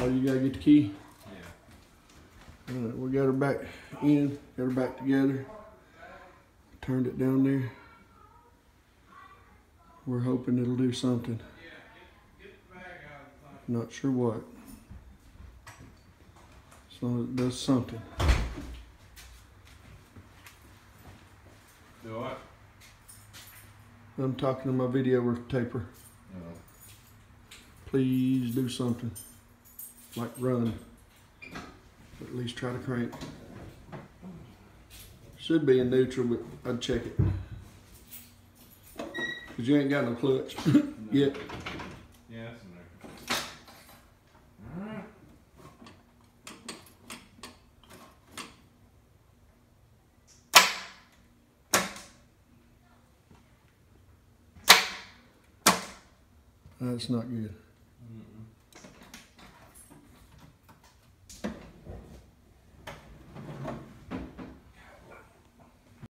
Oh, you gotta get the key? Yeah. Alright, we got her back in, got her back together. Turned it down there. We're hoping it'll do something. Not sure what. As long as it does something. Do what? I'm talking to my video taper. No. Please do something. Like run. Or at least try to crank. Should be in neutral, but I'd check it. Cause you ain't got no clutch yet. Yeah, that's in there. Alright. That's not good.